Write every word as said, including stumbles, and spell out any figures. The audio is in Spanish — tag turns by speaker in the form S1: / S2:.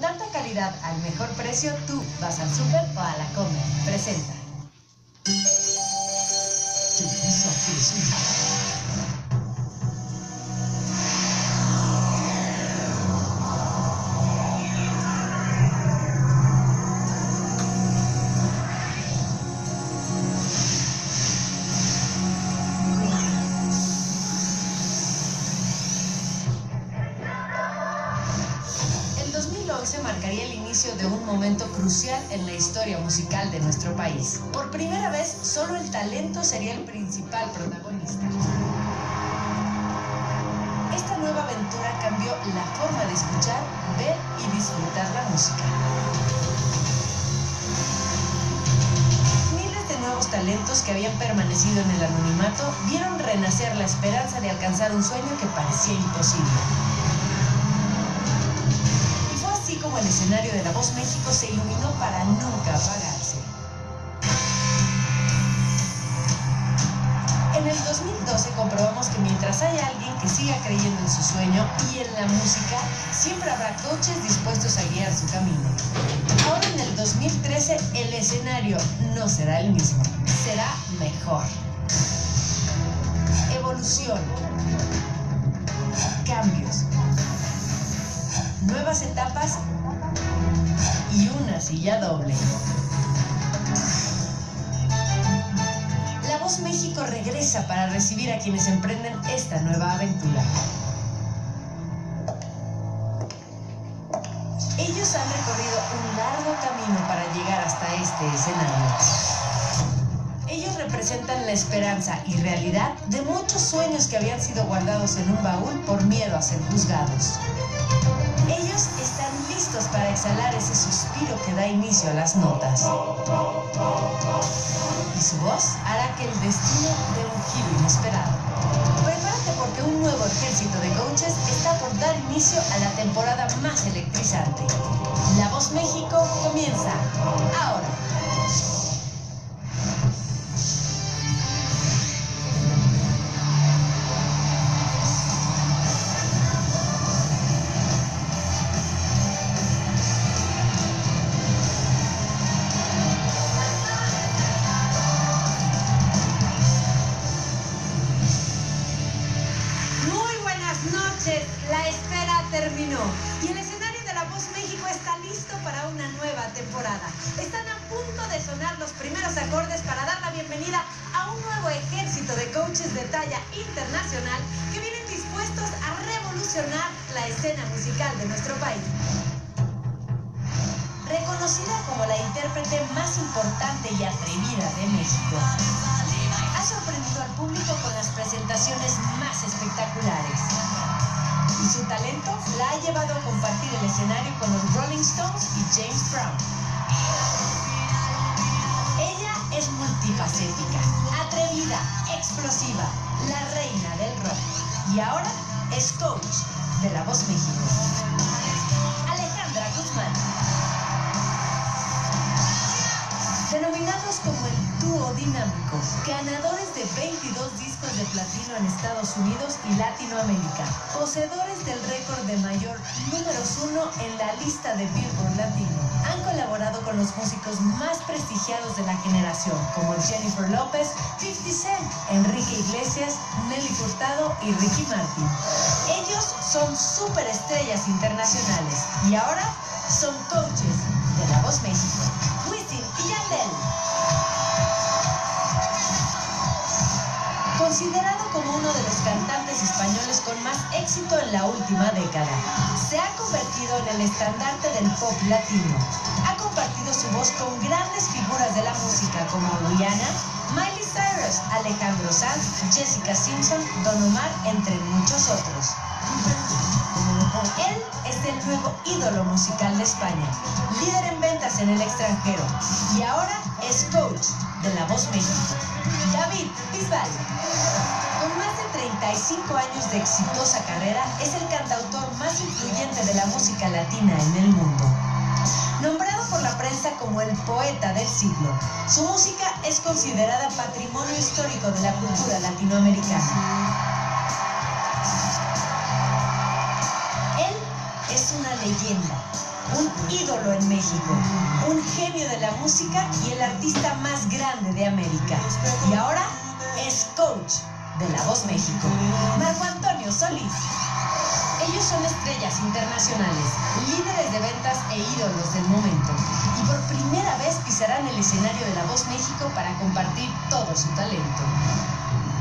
S1: Con tanta calidad al mejor precio, tú vas al súper o a la Comer. Presenta.
S2: Televisa presenta.
S1: dos mil once marcaría el inicio de un momento crucial en la historia musical de nuestro país. Por primera vez, solo el talento sería el principal protagonista. Esta nueva aventura cambió la forma de escuchar, ver y disfrutar la música. Miles de nuevos talentos que habían permanecido en el anonimato vieron renacer la esperanza de alcanzar un sueño que parecía imposible. Como el escenario de La Voz México se iluminó para nunca apagarse. En el dos mil doce comprobamos que mientras haya alguien que siga creyendo en su sueño y en la música, siempre habrá coaches dispuestos a guiar su camino. Ahora en el dos mil trece el escenario no será el mismo, será mejor. Evolución, cambios, nuevas etapas y una silla doble. La Voz México regresa para recibir a quienes emprenden esta nueva aventura. Ellos han recorrido un largo camino para llegar hasta este escenario. Ellos representan la esperanza y realidad de muchos sueños que habían sido guardados en un baúl por miedo a ser juzgados. Ellos están listos para exhalar ese suspiro que da inicio a las notas. Y su voz hará que el destino dé un giro inesperado. Prepárate porque un nuevo ejército de coaches está por dar inicio a la temporada más electrizante. La Voz México comienza ahora. La espera terminó y el escenario de La Voz México está listo para una nueva temporada. Están a punto de sonar los primeros acordes para dar la bienvenida a un nuevo ejército de coaches de talla internacional que vienen dispuestos a revolucionar la escena musical de nuestro país. Reconocida como la intérprete más importante y atrevida de México, ha sorprendido al público con las presentaciones más espectaculares. Y su talento la ha llevado a compartir el escenario con los Rolling Stones y James Brown. Ella es multifacética, atrevida, explosiva, la reina del rock. Y ahora es coach de La Voz México. Alejandra Guzmán. Denominados como el dúo dinámico, ganadores de veintidós discos de platino en Estados Unidos y Latinoamérica, poseedores del récord de mayor números uno en la lista de Billboard Latino, han colaborado con los músicos más prestigiados de la generación, como Jennifer López, fifty Cent, Enrique Iglesias, Nelly Furtado y Ricky Martin. Ellos son superestrellas internacionales y ahora son coaches de La Voz México. Y Yandel. Considerado como uno de los cantantes españoles con más éxito en la última década, se ha convertido en el estandarte del pop latino. Ha compartido su voz con grandes figuras de la música como Rihanna, Miley Cyrus, Alejandro Sanz, Jessica Simpson, Don Omar, entre muchos otros. Él es el nuevo ídolo musical de España, líder en ventas en el extranjero y ahora es coach de La Voz México. David Bisbal. Con más de treinta y cinco años de exitosa carrera, es el cantautor más influyente de la música latina en el mundo. Nombrado por la prensa como el poeta del siglo, su música es considerada patrimonio histórico de la cultura latinoamericana. Es una leyenda, un ídolo en México, un genio de la música y el artista más grande de América. Y ahora es coach de La Voz México, Marco Antonio Solís. Ellos son estrellas internacionales, líderes de ventas e ídolos del momento. Y por primera vez pisarán el escenario de La Voz México para compartir todo su talento.